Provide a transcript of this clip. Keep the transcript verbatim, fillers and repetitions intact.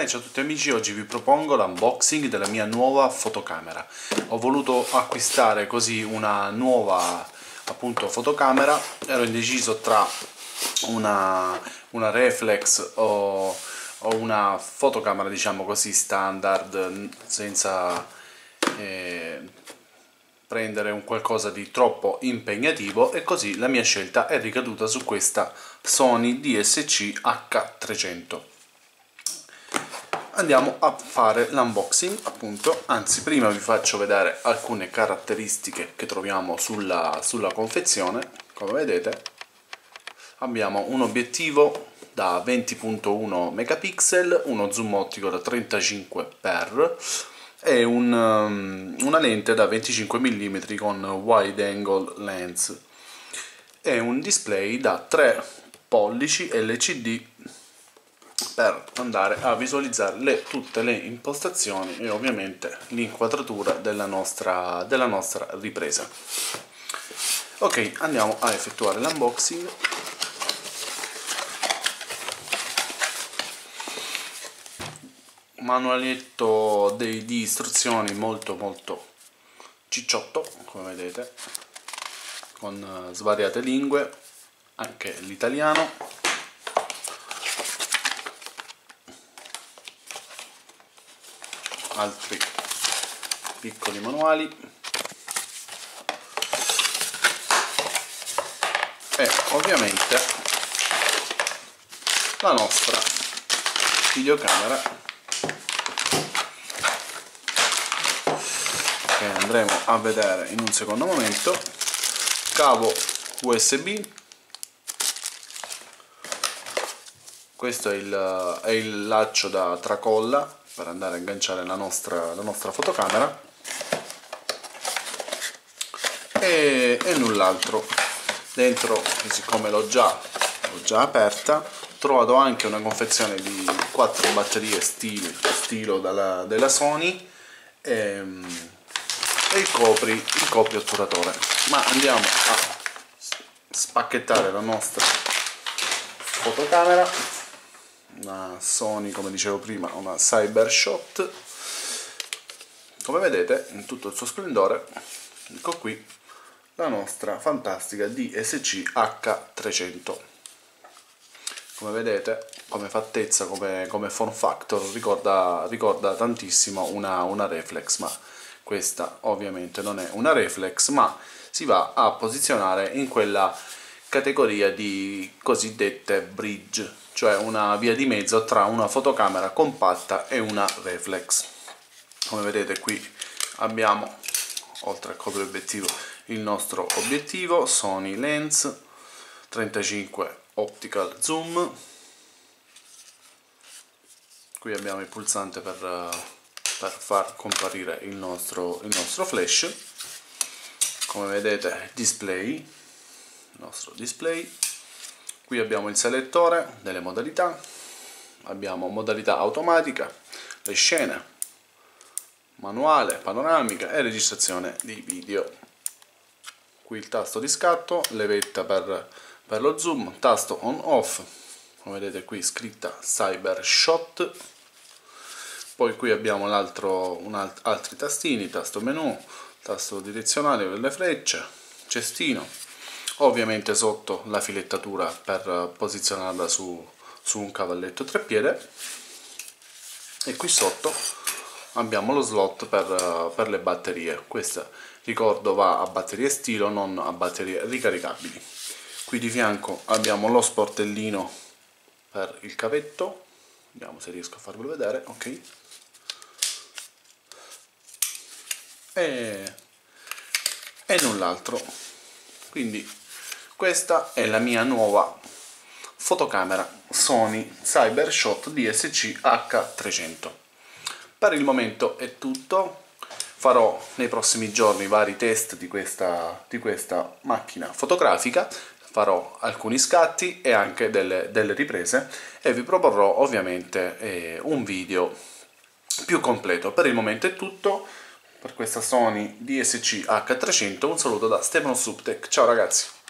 Bene, ciao a tutti amici, oggi vi propongo l'unboxing della mia nuova fotocamera. Ho voluto acquistare così una nuova, appunto, fotocamera. Ero indeciso tra una, una reflex o, o una fotocamera, diciamo così, standard, senza eh, prendere un qualcosa di troppo impegnativo, e così la mia scelta è ricaduta su questa Sony D S C H trecento. Andiamo a fare l'unboxing, appunto. Anzi, prima vi faccio vedere alcune caratteristiche che troviamo sulla, sulla confezione. Come vedete, abbiamo un obiettivo da venti virgola uno megapixel, uno zoom ottico da trentacinque per e un, um, una lente da venticinque millimetri con wide angle lens e un display da tre pollici L C D per andare a visualizzare le, tutte le impostazioni e ovviamente l'inquadratura della nostra, della nostra ripresa. Ok, andiamo a effettuare l'unboxing. Manualetto dei, di istruzioni molto molto cicciotto, come vedete, con uh, svariate lingue, anche l'italiano. Altri piccoli manuali e ovviamente la nostra videocamera, che andremo a vedere in un secondo momento. Cavo U S B, questo è il, è il laccio da tracolla per andare a agganciare la nostra, la nostra fotocamera, e, e null'altro. Dentro, siccome l'ho già, l'ho già aperta, ho trovato anche una confezione di quattro batterie stilo, stilo dalla, della Sony e, e il copri, il copri otturatore. Ma andiamo a spacchettare la nostra fotocamera, una Sony, come dicevo prima, una Cybershot, come vedete in tutto il suo splendore. Ecco qui la nostra fantastica D S C H trecento. Come vedete, come fattezza, come, come form factor, ricorda, ricorda tantissimo una, una reflex, ma questa ovviamente non è una reflex, ma si va a posizionare in quella categoria di cosiddette bridge, cioè una via di mezzo tra una fotocamera compatta e una reflex. Come vedete qui abbiamo, oltre al copriobiettivo, il nostro obiettivo Sony Lens trentacinque optical zoom. Qui abbiamo il pulsante per, per far comparire il nostro, il nostro flash. Come vedete, display, il nostro display. Qui abbiamo il selettore delle modalità, abbiamo modalità automatica, le scene, manuale, panoramica e registrazione di video. Qui il tasto di scatto, levetta per, per lo zoom, tasto on off, come vedete qui scritta Cybershot. Poi qui abbiamo l'altro, un alt, altri tastini, tasto menu, tasto direzionale per le frecce, cestino. Ovviamente sotto la filettatura per posizionarla su, su un cavalletto treppiede, e qui sotto abbiamo lo slot per, per le batterie. Questa, ricordo, va a batterie stilo, non a batterie ricaricabili. Qui di fianco abbiamo lo sportellino per il cavetto, vediamo se riesco a farvelo vedere. Ok, e, e null'altro. Quindi questa è la mia nuova fotocamera Sony Cybershot D S C H trecento. Per il momento è tutto. Farò nei prossimi giorni vari test di questa, di questa macchina fotografica, farò alcuni scatti e anche delle, delle riprese, e vi proporrò ovviamente eh, un video più completo. Per il momento è tutto per questa Sony D S C H trecento. Un saluto da Stefano Subtech. Ciao ragazzi!